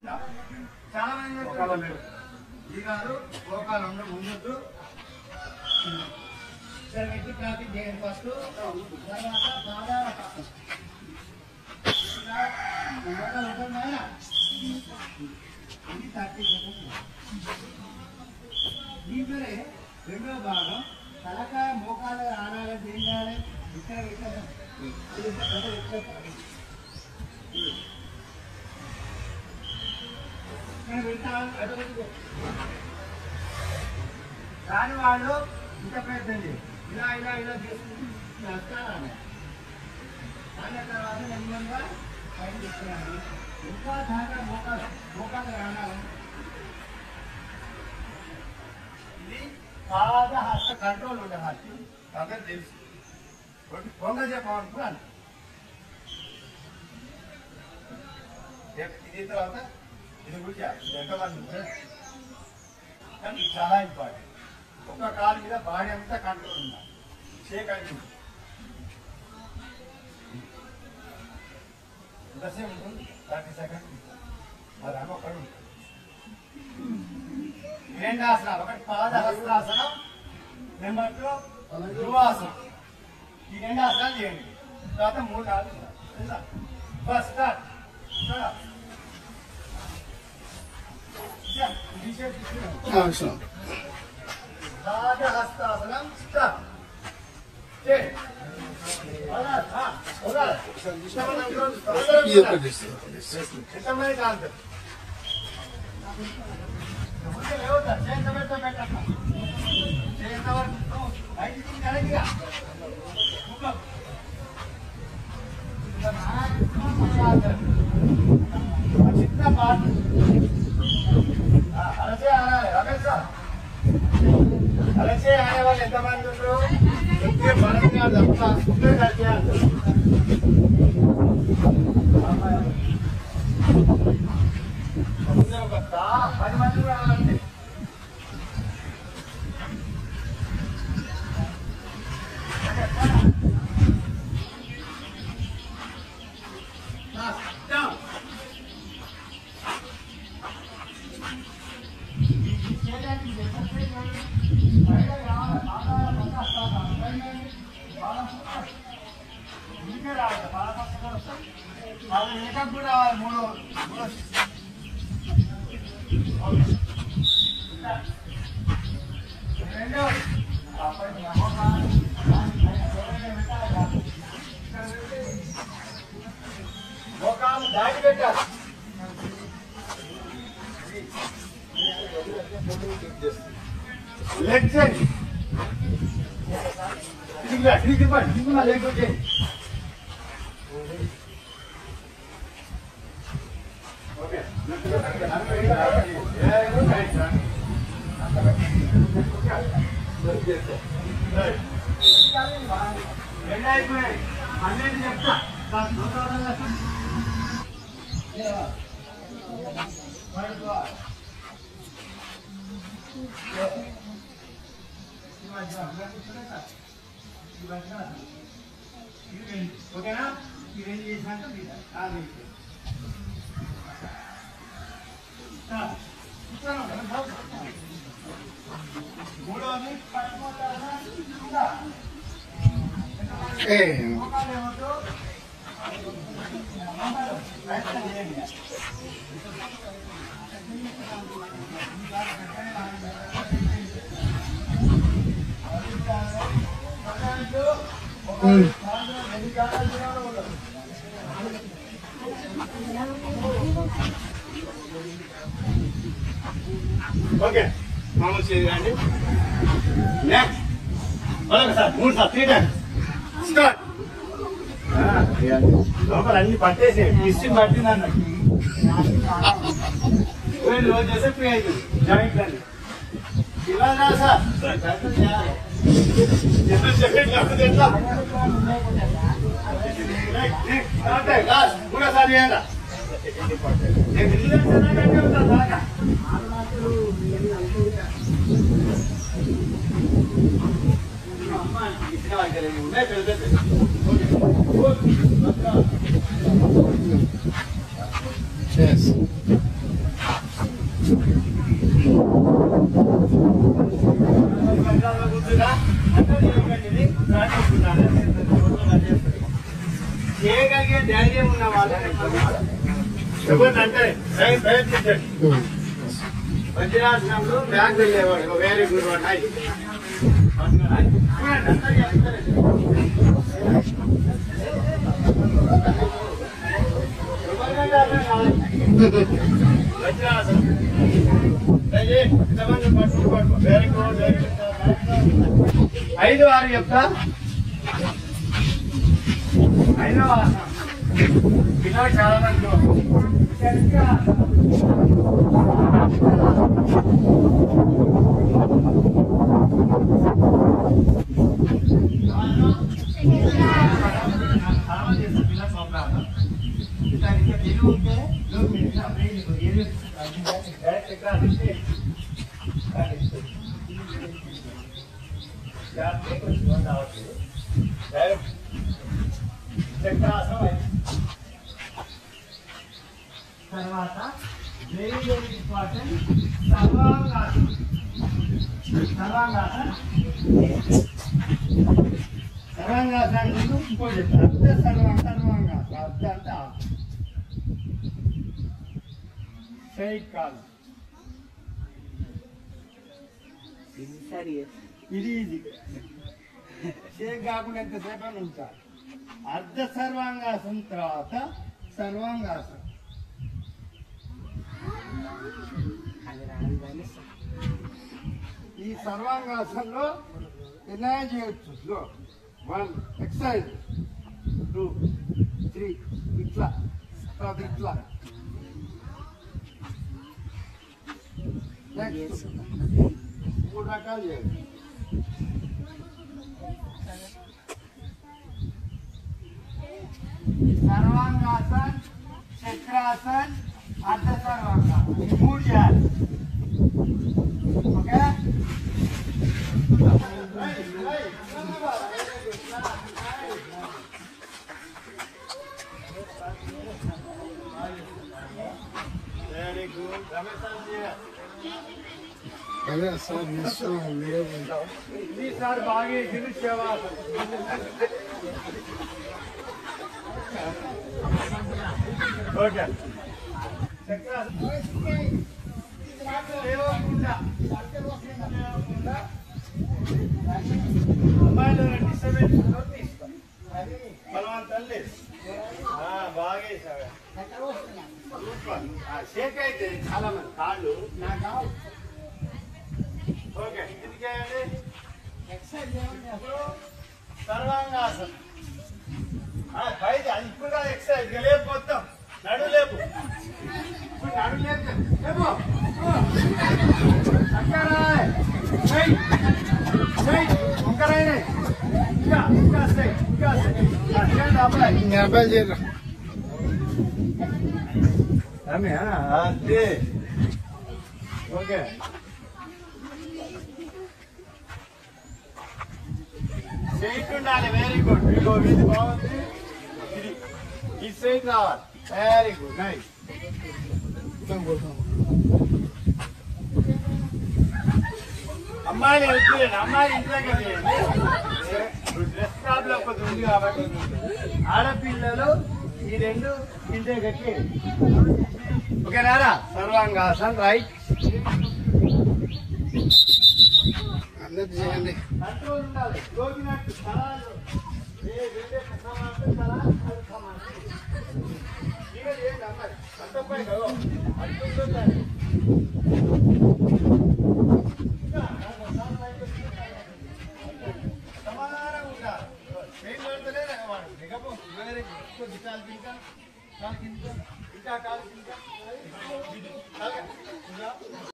చాలా మంది ఈ గారు గోకాలు ముందు వెట్టి క్రాఫిక్ చేయండి ఫస్ట్ తర్వాత బాగా ఇది 30 సెకండ్స్. దీంట్లోనే రెండో భాగం తలకాయ మోకాలు ఆనాలంటే ఏం చేయాలి? ఇక్కడ రాని వాళ్ళు ఇంత ప్రయత్నం చేయాలి. ఇలా ఇలా ఇలా చేసుకుంటూ వస్తాను. దాని తర్వాత నెమ్మదిగా పైకి తీసుకురాలి. ఇంకా దాకా మోకాలు రావాలి. ఇది పాద హస్త కంట్రోల్ ఉండేవాళ్ళు అందరూ తెలుసు. పొంగ చెప్పాలనుకున్నాను. ఇది తర్వాత ఇది గురించి ఎంతమంది కానీ ఇది చాలా ఇంపార్టెంట్. ఒక కాలు మీద బాడీ అంతా కంట్రోల్ ఉండాలి. షేక్ అయితే ఎంతసేపు ఉంటుంది? 30 సెకండ్స్. అది అని ఒకటి ఉంటుంది. రెండు ఆసనాలు, ఒకటి పాద హస్తాసనం, నెంబర్ 2 ధ్రువాసనం. ఈ రెండు ఆసనాలు చేయండి. తర్వాత 3 ఫస్ట్ స్టార్ట్. హస్తాసనం స్టార్ట్. ఎంతమంది కాదు చిన్న పాట అలసే ఆడాలి. రమేష్ సార్ అలసే ఆడేవాళ్ళు ఎంతమంది ఉన్నారు? బలంగా తప్ప ఒక 10 మంది రావాలంటే కూడా మూడో రెండో మోకాలు దాటి పెట్టాలి. లెగ్ చేయండి. లెగ్ చేయండి. ఓకే రెండు అయిపోయాయి. 12 చెప్తా. ఓకేనా? ఈ రెండు చేసినాక మూడవది ఓకే మామూలు చేయండి. Next sir 3 sir 3 times start. లోపల అన్ని పట్టేసి మిస్సింగ్ పట్టింది అన్నట్టు రోజు చేస్తే ఫ్రీ అవుతుంది. జాయింట్ అన్ని ఇలా రా సార్ ఎట్లా లాస్ట్ మూడోసారి చేయాలా? Yes. ఎవరినంటే ప్రయత్నించండి. వజ్రాసనంలో బ్యాగ్ వెళ్ళేవాడు. Very good one. వజ్రాసనం వెరీ గుడ్. 5 6 చెప్తా. 5వ ఆసనం పిల్లలు చాలా మంది తర్వాత వెరీ వెరీ ఇంపార్టెంట్ సర్వాంగాసనం. సర్వాంగాసనం ఇంకో చెప్తాను. అర్ధ సర్వాంగాసనం. అర్ధ అంటే సైడ్ కాదు. ఇది షేక్ కాకుండా ఎంతసేపు అని ఉంచాలి. అర్ధ సర్వాంగాసనం తర్వాత సర్వాంగాసనం. ఈ సర్వాంగాసనంలో ఎన్నో చేయొచ్చు. 1 ఎక్సర్సైజ్ 2 3 ఇట్లా తర్వాత ఇట్లా. నెక్స్ట్ 3 రకాలు చేయాలి. సర్వాంగాసన్, చక్రాసన్, అర్ధ సర్వాంగాసన్ 3 చేయాలి. ఓకే. Very good. సార్ బాగా శవాసనం. ఓకే. అమ్మాయిలో డిస్టర్బెన్స్ తీస్తాం. బలవంతం లేదు. బాగా షేక్ అయితే చాలా మంది కాళ్ళు నాకు. ఓకే. ఇది చేయండి. సర్వాంగాసనం. అది ఇప్పుడు కాదు ఎక్సర్సైజ్. లేపు మొత్తం నడు లేపు. ఇప్పుడు నడు లేపు. అంతే. ఓకే. స్ట్రైట్ ఉండాలి. Very good. ఇది బాగుంది. ఇది ఈ స్ట్రైట్ రావాలి. Very good. నైస్. అమ్మాయిని వద్దులేండి. అమ్మాయి ఇంట్లోకి చేయండి. డ్రెస్ ప్రాబ్లం కొద్దిగా ఉంది కాబట్టి ఆడపిల్లలు ఈ 2 ఇంటే కట్టి. ఓకేనారా? సర్వాంగాసన్ రైట్. అందరు చేయండి. కంట్రోల్ ఉండాలి. గోగినట్టు సలాలు అంతపై సమాధానం ఉండాలి. ఇంకా కాలు